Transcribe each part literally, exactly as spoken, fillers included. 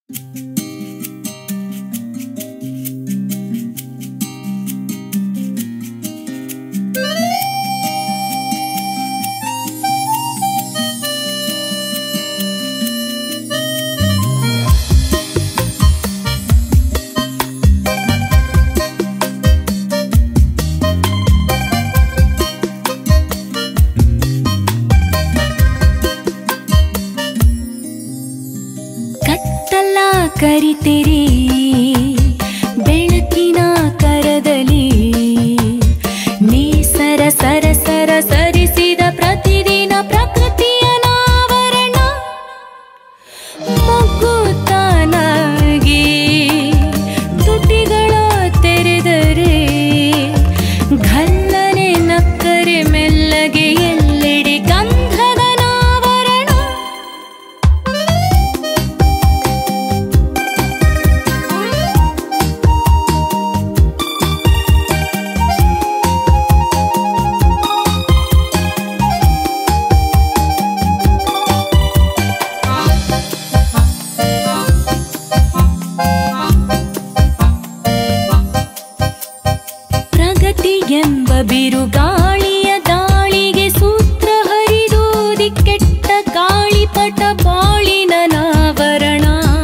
ಕರಿತೆರೆ ಬೆಳಕಿನ ಕರದಲ್ಲಿ ನೀ ಸರ ಸರ ಸರ ಸರಿಸಿದ ಪ್ರತಿದಿನ ಪ್ರಕೃತಿಯ ನಾವರಣ ಮಗುತ್ತಾನಾಗಿ ತುಟಿಗಳ ತೆರೆದರೆ ಘಲ್ಲನೆ ನಕ್ಕರೆ ಮೆಲ್ಲಗೆ ಎಲ್ಲೆಡೆ ಗಂಧದ ನಾವರಣ ಎಂಬ ಬಿರುಗಾಳಿಯ ದಾಳಿಗೆ ಸೂತ್ರ ಹರಿದೋದಿ ಕೆಟ್ಟ ಗಾಳಿಪಟ ಬಾಳಿನ ನಾವರಣ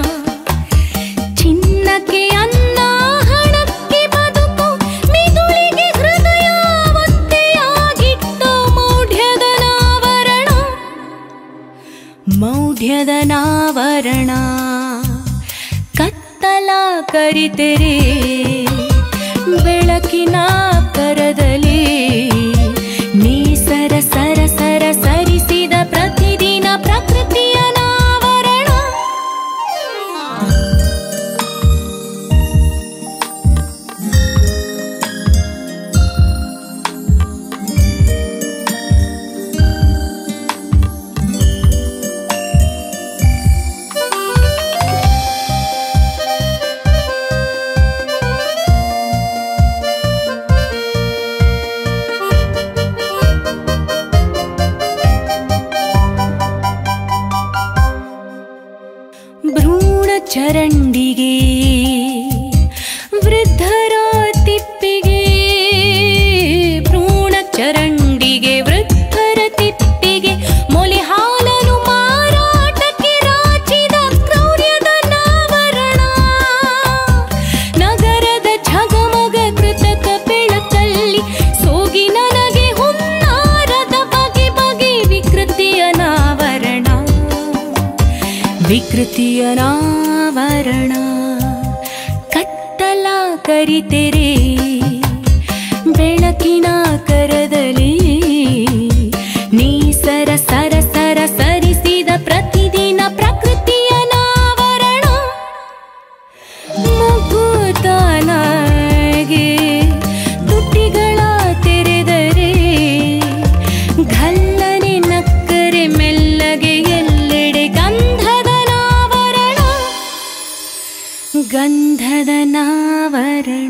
ಚಿನ್ನಕ್ಕೆ ಅನ್ನ ಹಣಕ್ಕೆ ಬದುಕು ಮಿದುಳಿಗೆ ಹೃದಯ ಒತ್ತೆಯಾಗಿಟ್ಟು ಮೌಢ್ಯದ ನಾವರಣ ಮೌಢ್ಯದ ನಾವರಣ ಕತ್ತಲ ಕರಿತೆರೆ ಬೆಳಕಿನ ಕರದಲ್ಲಿ ನೀ ಸರ ಸರ ಸರ ಸರಿಸಿದ ಪ್ರತಿದಿನ ಪ್ರಕೃತಿಯ ನಾವರಣ ಚರಂಡಿಗೆ ವೃದ್ಧರ ತಿಪ್ಪಿಗೆ ಭ್ರೂಣ ಚರಂಡಿಗೆ ವೃದ್ಧರ ತಿಪ್ಪಿಗೆ ಮೊಲೆ ಹಾಲನು ಮಾರಾಟಕ್ಕೆ ರಾಚಿದ ಕ್ರೌರ್ಯದ ನಾವರಣ ನಗರದ ಝಗಮಗ ಕೃತಕ ಬೆಳಕಲ್ಲಿ ಸೋಗಿ ನನಗೆ ಹುನ್ನಾರದ ಬಗೆ ಬಗೆ ವಿಕೃತಿಯ ನಾವರಣ ವಿಕೃತಿಯ ನಾವರಣ ಕತ್ತಲ ಕರಿತೆರೆ ಬೆಳಕಿನ ಕರದಲ್ಲಿ ನೀ ಸರ ಸರ ಸರ ಸರಿಸಿದ ಪ್ರತಿದಿನ ಪ್ರಕೃತಿಯ ನಾವರಣ ಮಗುತಾನಾಗೆ ತುಟಿಗಳ ತೆರೆದರೆ ಘಲ್ಲನೆ ನಕ್ಕರೆ ಮೆಲ್ಲಗೆ ಎಲ್ಲೆಡೆ ಗಂಧದ ನಾವರಣ ಗಂಧದ ನಾವರಣ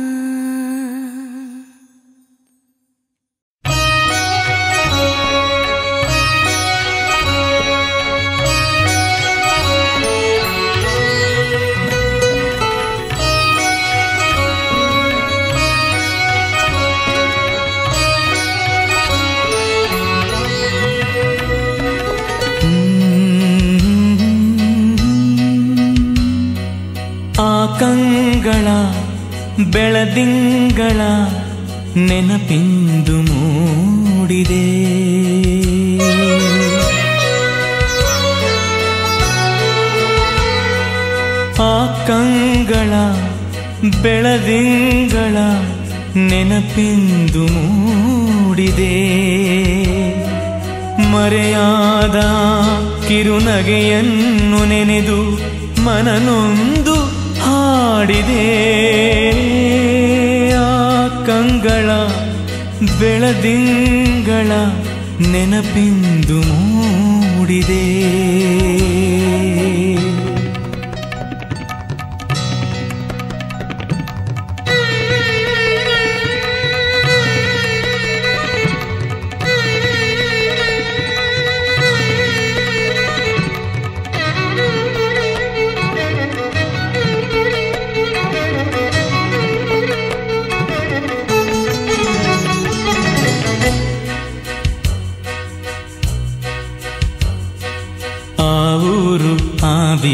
ಕಂಗಳ ಬೆಳದಿಂಗಳ ನೆನಪಿಂದು ಮೂಡಿದೆ ಆ ಕಂಗಳ ಬೆಳದಿಂಗಳ ನೆನಪಿಂದು ಮೂಡಿದೆ ಮರೆಯಾದ ಕಿರುನಗೆಯನ್ನು ನೆನೆದು ಮನನೊಂದು ಹಾಡಿದೆ ಆ ಕಂಗಳ ಬೆಳದಿಂಗಳ ನೆನಪಿಂದು ಮೂಡಿದೆ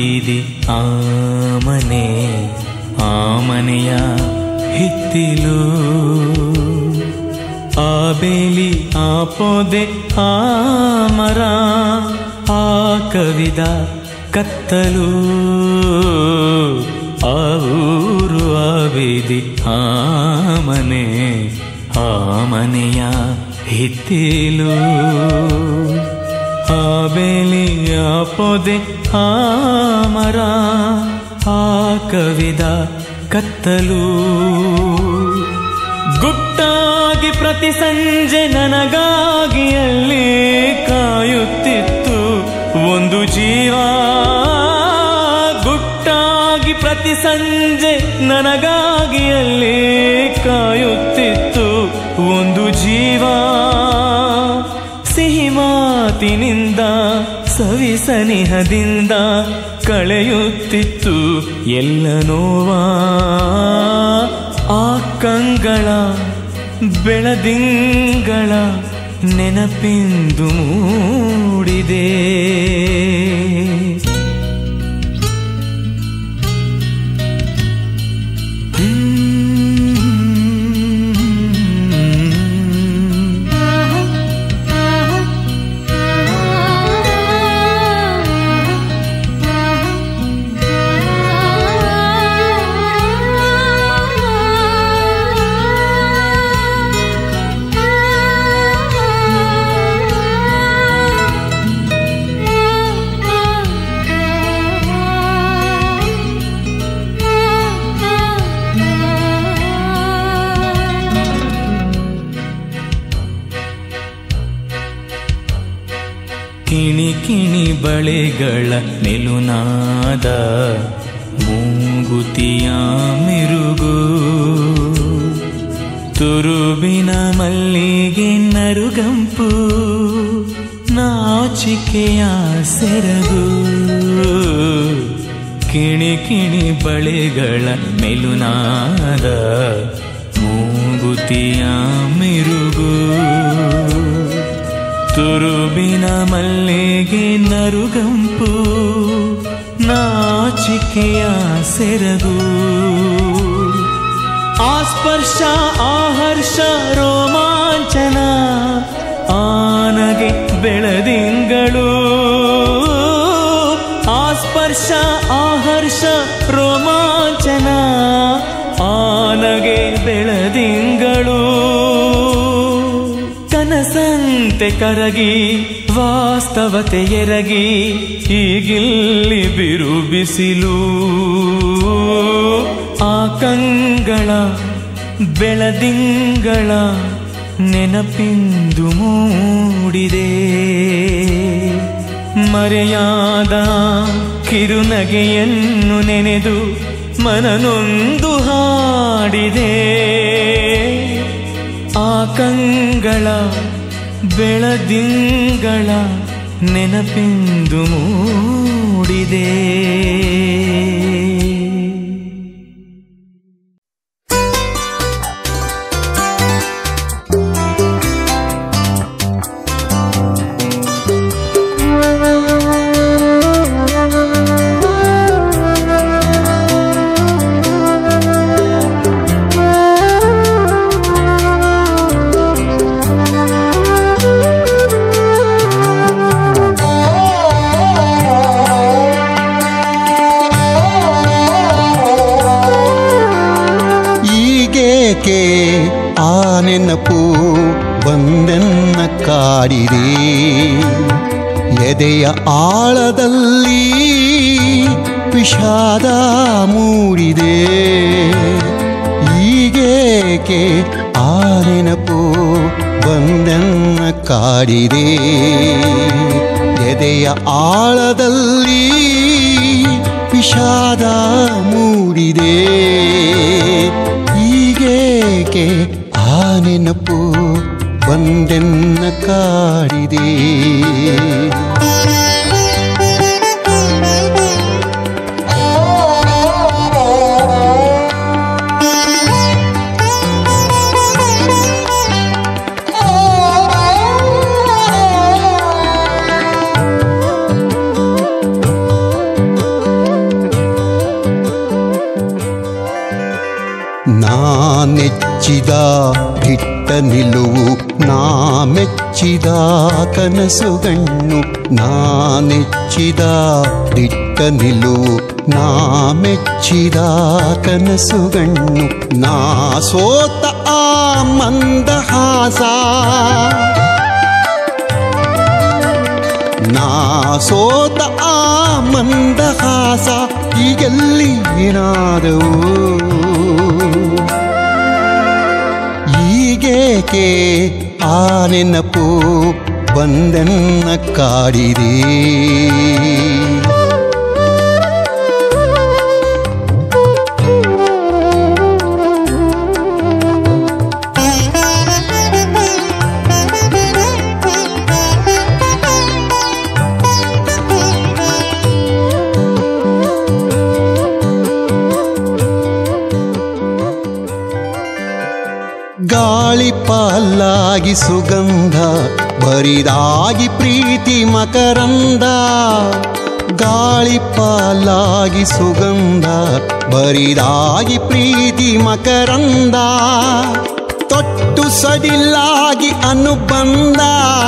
ಬೀದಿ ಆ ಮನೆ, ಆ ಮನೆಯ ಹಿತ್ತಿಲು, ಆ ಬೇಲಿ ಆ ಪೊದೆ ಆ ಮರ, ಆ ಕವಿದ ಕತ್ತಲು, ಆ ಊರು ಆ ಬೀದಿ ಆ ಮನೆ, ಆ ಮನೆಯ ಹಿತ್ತಿಲು, ಆ ಬೇಲಿ ಆ ಪೊದೆ ಆ ಮರ, ಆ ಕವಿದ ಕತ್ತಲು. ಗುಟ್ಟಾಗಿ ಪ್ರತಿ ಸಂಜೆ ನನಗಾಗಿ ಅಲ್ಲಿ ಕಾಯುತ್ತಿತ್ತು ಒಂದು ಜೀವ, ಗುಟ್ಟಾಗಿ ಪ್ರತಿ ಸಂಜೆ ನನಗಾಗಿ ಅಲ್ಲಿ ಕಾಯುತ್ತಿತ್ತು ಒಂದು ಜೀವ. ಸಿಹಿ ಮಾತಿನಿಂದ ಸವಿ ಸನಿಹದಿಂದ ಕಳೆಯುತ್ತಿತ್ತು ಎಲ್ಲ ನೋವಾ. ಆ ಕಂಗಳ ಬೆಳದಿಂಗಳ ನೆನಪಿಂದು ಮೂಡಿದೆ. ಕಿಣಿ ಕಿಣಿ ಬಳೆಗಳ ಮೆಲುನಾದ, ಮೂಗುತಿಯ ಮಿರುಗು, ತುರುಬಿನ ಮಲ್ಲಿಗೆ ನರುಗಂಪು, ನಾಚಿಕೆಯ ಸೆರಗು. ಕಿಣಿ ಕಿಣಿ ಬಳೆಗಳ ಮೆಲುನಾದ, ಮೂಗುತಿಯ ಮಿರುಗು, ತುರುಬಿನ ಮಲ್ಲಿಗೆ ನರುಗಂಪು, ನಾಚಿಕೆಯ ಸೆರಗು. ಆ ಸ್ಪರ್ಶ ಆ ಹರ್ಷ ರೋಮಾಂಚನ, ಆನಗೆ ಬೆಳದಿಂಗಳು. ಆ ಸ್ಪರ್ಶ ಆ ಹರ್ಷ ರೋಮಾಂಚನ, ಆನಗೆ ಬೆಳದಿಂಗಳು. ಕನಸಂತೆ ಕರಗಿ ವಾಸ್ತವತೆ ಎರಗಿ ಈಗಿಲ್ಲಿ ಬಿರು ಬಿಸಿಲು. ಆ ಕಂಗಳ ಬೆಳದಿಂಗಳ ನೆನಪಿಂದು ಮೂಡಿದೆ. ಮರೆಯಾದ ಕಿರುನಗೆಯನ್ನು ನೆನೆದು ಮನನೊಂದು ಹಾಡಿದೆ. ಆ ಕಂಗಳ ಬೆಳದಿಂಗಳ ನೆನಪಿಂದು ಮೂಡಿದೆ. ಆ ನೆನಪು ಬಂದೆನ್ನ ಕಾಡಿದೆ. ಎದೆಯ ಆಳದಲ್ಲಿ ವಿಷಾದ ಮೂಡಿದೆ. ಈಗೇಕೆ ಆ ನೆನಪು ಬಂದೆನ್ನ ಕಾಡಿದೆ. ಎದೆಯ ಆಳದಲ್ಲಿ ವಿಷಾದ ಮೂಡಿದೆ. ಈಗೇಕೆ ಆ ನೆನಪು ಬಂದೆನ್ನ ಕಾಡಿದೆ. ಮೆಚ್ಚಿದ ದಿಟ್ಟ ನಿಲುವು ನಾ ಮೆಚ್ಚಿದ ಕನಸುಗಣ್ಣು ನಾ ನೆಚ್ಚಿದ ದಿಟ್ಟ ನಿಲುವು ನಾ ಮೆಚ್ಚಿದ ಕನಸುಗಣ್ಣು ನಾ ಸೋತ ಆ ಮಂದಹಾಸ ನಾ ಸೋತ ಆ ಮಂದಹಾಸ ಈಗೆಲ್ಲಿ ಏನಾದವು ಈಗೇಕೆ ಆ ನೆನಪು ಬಂದೆನ್ನ ಕಾಡಿದೆ ಗಾಳಿ ಪಾಲಾಗಿ ಸುಗಂಧ ಬರಿದಾಗಿ ಪ್ರೀತಿ ಮಕರಂದ ಗಾಳಿ ಪಾಲಾಗಿ ಸುಗಂಧ ಬರಿದಾಗಿ ಪ್ರೀತಿ ಮಕರಂದ ತೊಟ್ಟು ಸಡಿಲಾಗಿ ಅನುಬಂಧ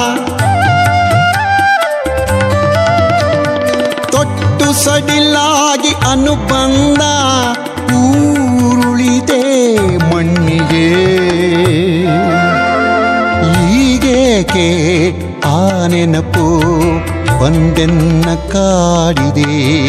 ತೊಟ್ಟು ಸಡಿಲಾಗಿ ಅನುಬಂಧ ಊರುಳಿದೆ ಮಣ್ಣಿಗೆ ಈಗೇಕೆ ಆ ನೆನಪು ಬಂದೆನ್ನ ಕಾಡಿದೆ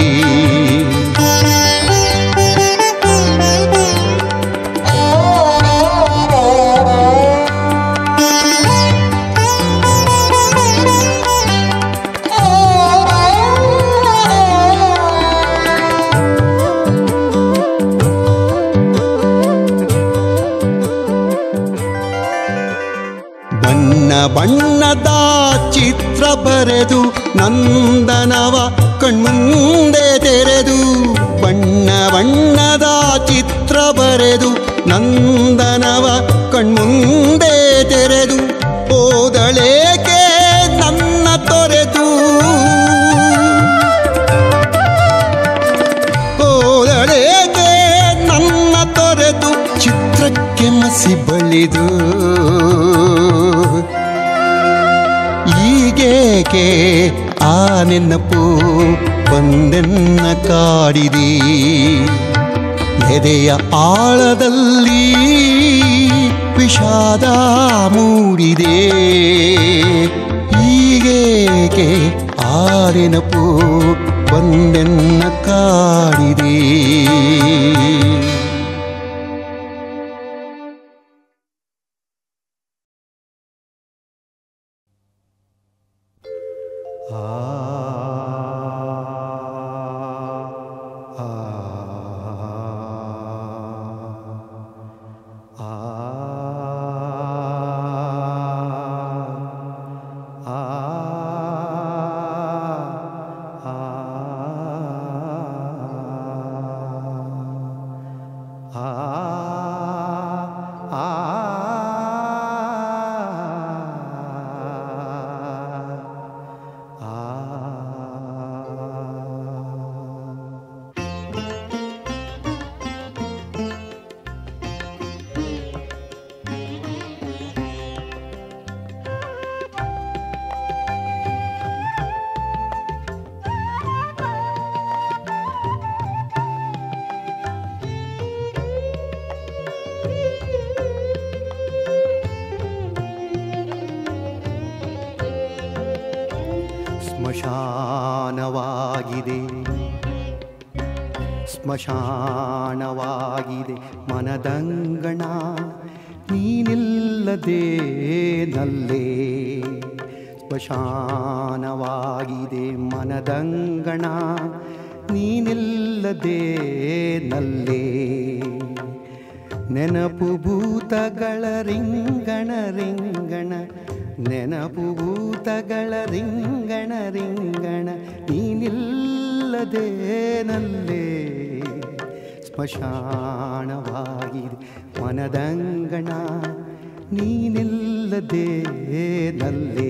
ಬಣ್ಣದ ಚಿತ್ರ ಬರೆದು ನಂದನವ ಕಣ್ಮುಂದೆ ತೆರೆದು ಬಣ್ಣ ಬಣ್ಣದ ಚಿತ್ರ ಬರೆದು ನಂದನವ ಕಣ್ಮುಂದೆ ತೆರೆದು ಹೋದಳೇಕೆ ನನ್ನ ತೊರೆದು ಹೋದಳೇಕೆ ನನ್ನ ತೊರೆದು ಚಿತ್ರಕ್ಕೆ ಮಸಿ ಬಳಿದು ಈಗೇಕೆ ಆ ನೆನಪು ಬಂದೆನ್ನ ಕಾಡಿದೆ ಎದೆಯ ಆಳದಲ್ಲಿ ವಿಷಾದ ಮೂಡಿದೆ ಈಗೇಕೆ ಆ ನೆನಪು ಬಂದೆನ್ನ ಕಾಡಿದೆ ಸ್ಮಶಾನವಾಗಿದೆ ಸ್ಮಶಾನವಾಗಿದೆ ಮನದಂಗಣ ನೀನಿಲ್ಲದೆ ನಲ್ಲೇ ಸ್ಮಶಾನವಾಗಿದೆ ಮನದಂಗಣ ನೀನಿಲ್ಲದೆ ನಲ್ಲೇ ನೆನಪು ಭೂತಗಳ ರಿಂಗಣ ರಿಂಗಣ ನೆನಪು ಭೂತಗಳ ರಿಂಗಣ ರಿಂಗಣ ನೀನಿಲ್ಲದೆ ನಲ್ಲೇ ಸ್ಮಶಾನವಾಗಿದೆ ಮನದಂಗಣ ನೀನಿಲ್ಲದೆ ನಲ್ಲೇ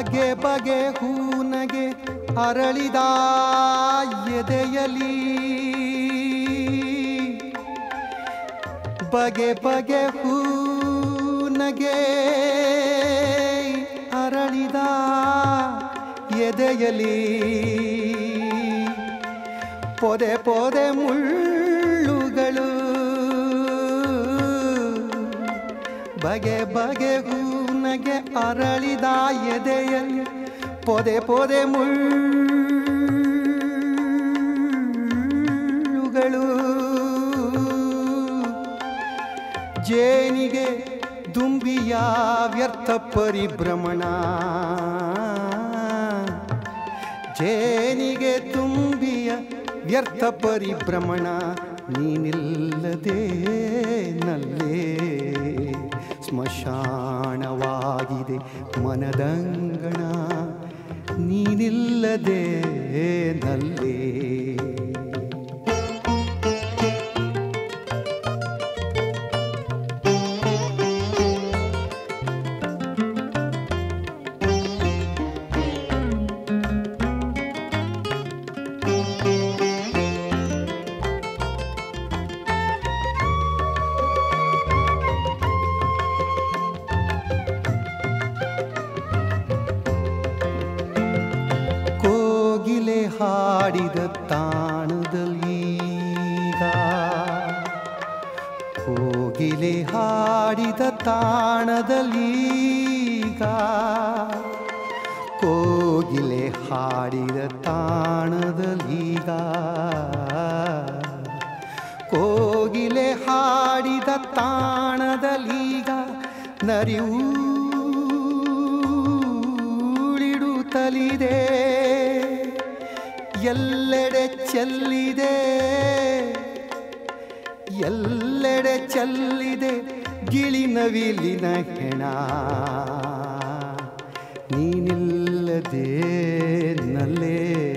ಬಗೆ ಬಗೆ ಹೂನಗೆ ಅರಳಿದ ಎದೆಯಲಿ ಬಗೆ ಬಗೆ ಹೂನಗೆ ಅರಳಿದ ಎದೆಯಲಿ ಪೊದೆ ಪೊದೆ ಮುಳ್ಳುಗಳು ಬಗೆ ಬಗೆ ಹೂನಗೆ ಅರಳಿದ ಎದೆಯಲ್ಲಿ ಪೊದೆ ಪೊದೆ ಮುಳ್ಳುಗಳು ಜೇನಿಗೆ ದುಂಬಿಯ ವ್ಯರ್ಥ ಪರಿಭ್ರಮಣ ಜೇನಿಗೆ ತುಂಬಿಯ ವ್ಯರ್ಥ ಪರಿಭ್ರಮಣ ನೀನಿಲ್ಲದೆ ನಲ್ಲೇ ಸ್ಮಶಾನವಾಗಿದೆ ಮನದಂಗಣ ನೀನಿಲ್ಲದೆ ನಲ್ಲೇ ಹಾಡಿದ ತಾಣದಲ್ಲೀಗ ಕೋಗಿಲೆ ಹಾಡಿದ ತಾಣದಲ್ಲೀಗ ಕೋಗಿಲೆ ಹಾಡಿದ ತಾಣದಲ್ಲೀಗ ಕೋಗಿಲೆ ಹಾಡಿದ ತಾಣದಲ್ಲೀಗ ನರಿಯೂಳಿಡುತ್ತಲಿದೆ ಎಲ್ಲೆಡೆ ಚೆಲ್ಲಿದೆ ಎಲ್ಲೆಡೆ ಚೆಲ್ಲಿದೆ ಗಿಳಿನವಿಲಿನ ಹೆಣ ನೀನಿಲ್ಲದೆ ನಲ್ಲೇ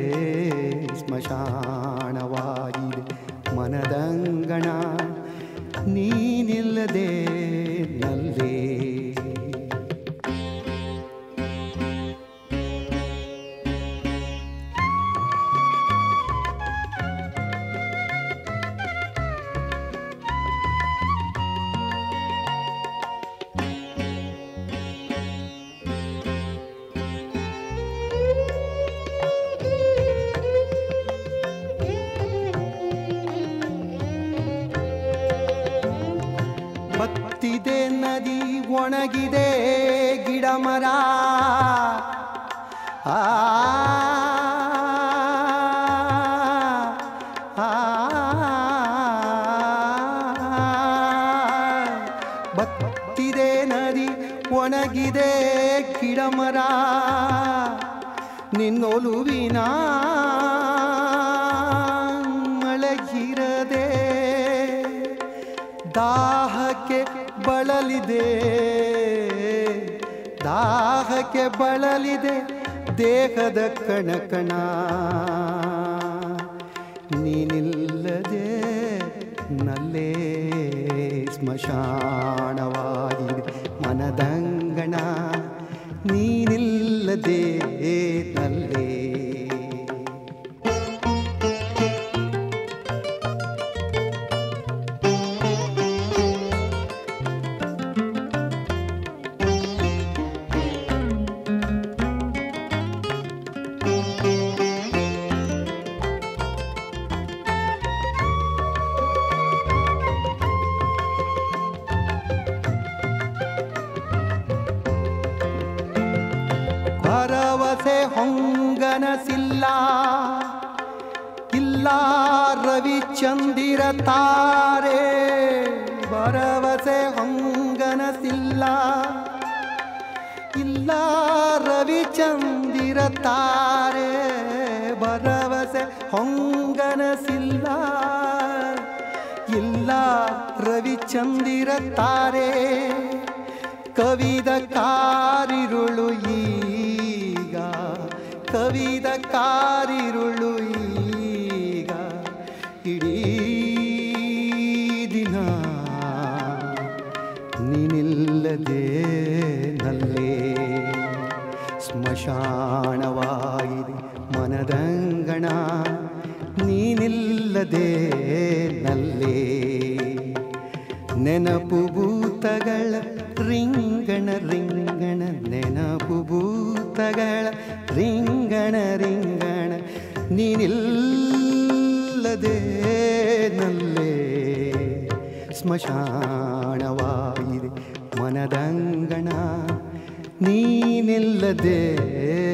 ಸ್ಮಶಾನವಾಗಿದೆ ಮನದಂಗಣ ನೀನಿಲ್ಲದೆ ನಲ್ಲೇ ಬತ್ತಿದೆ ನದಿ ಒಣಗಿದೆ ಗಿಡ ಮರ ಆ ಬತ್ತಿದೆ ನದಿ ಒಣಗಿದೆ ಗಿಡ ಮರ ನಿನ್ನೊಲುವಿನ ಮಳೆಗಿರದೆ ದಾಹಕ್ಕೆ ಬಳಲಿದೆ ದಾಹಕ್ಕೆ ಬಳಲಿದೆ ದೇಹದ ಕಣಕಣ ನೀನಿಲ್ಲದೆ ನಲ್ಲೇ ಸ್ಮಶಾನವಾಗಿದೆ ಮನದಂಗಣ ನೀನಿಲ್ಲದೆ ನಲ್ಲೇ ಭರವಸೆ ಹೊಂಗನಸಿಲ್ಲ ಇಲ್ಲ ರವಿಚಂದಿರ ತಾರೆ ಭರವಸೆ ಹೊಂಗನಸಿಲ್ಲ ಇಲ್ಲ ರವಿಚಂದಿರ ತಾರೆ ಭರವಸೆ ಹೊಂಗನಸಿಲ್ಲ ಇಲ್ಲ ರವಿಚಂದಿರ ತಾರೆ ಕವಿದ ಕಾರಿರುಳು ಈಗ ಕವಿದ ಕಾರಿರುಳು ಈಗ ಇಡೀ ದಿನ ನೀನಿಲ್ಲದೆ ನಲ್ಲೇ ಸ್ಮಶಾನವಾಗಿದೆ ಸ್ಮಶಾನವಾಗಿದೆ ಮನದಂಗಣ ನೀನಿಲ್ಲದೆ ನಲ್ಲೇ ನೆನಪು ಭೂತಗಳ ರಿಂಗಣ ರಿಂಗಣ ನೆನಪು ಭೂತಗಳ ರಿಂಗಣ ರಿಂಗಣ ನೀನಿಲ್ಲದೆ ನಲ್ಲೇ ಸ್ಮಶಾನವಾಗಿದೆ ಮನದಂಗಣ ನೀನಿಲ್ಲದೆ